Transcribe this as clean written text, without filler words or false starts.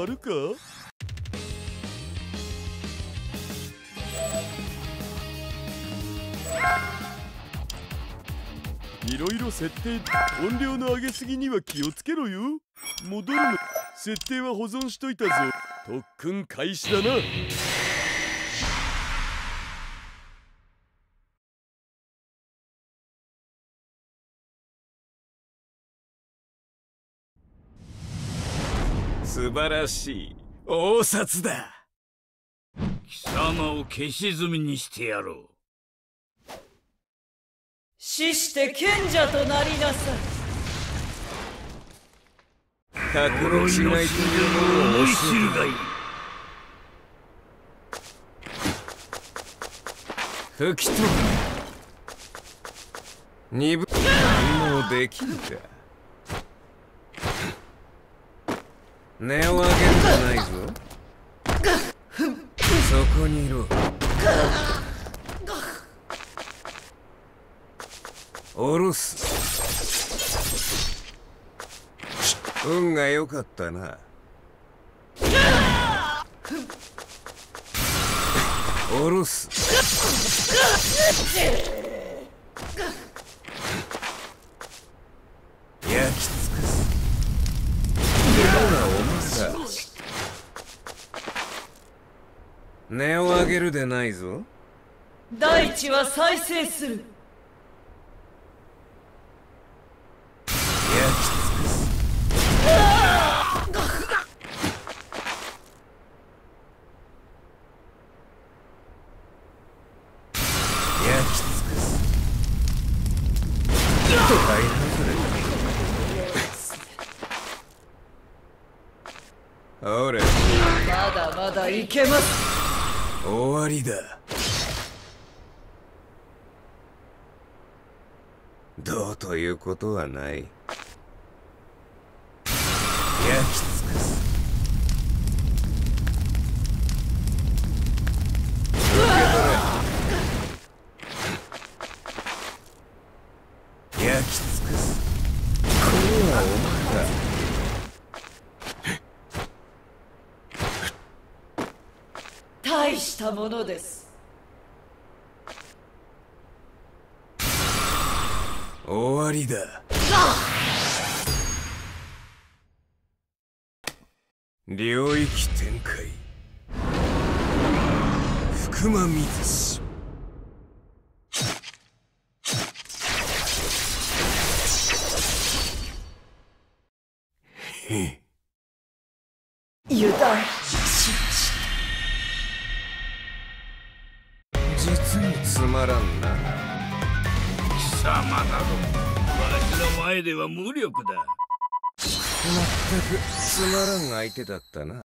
あるか？いろいろ設定、音量の上げすぎには気をつけろよ。戻るの。設定は保存しといたぞ。特訓開始だな。 素晴らしい。応札だ。 貴様を消し済みにしてやろう。 死して賢者となりなさい。 覚悟しないというのを教えるがいい。吹き飛ぶ。二分反応できるか。音を上げるんじゃないぞ。そこにいろ。下ろす。運が良かったな。下ろす。焼き尽くす。色がお前だ。音を上げるでないぞ。 大地は再生する。 ほれ、 まだまだいけます。 終わりだ。どうということはない。焼き尽くす。焼き尽くす。これはお前だ。 大したものです。 終わりだ。領域展開。福間水氏。 油断。 実につまらんな。 貴様などわしの前では無力だ。 まったくつまらん相手だったな。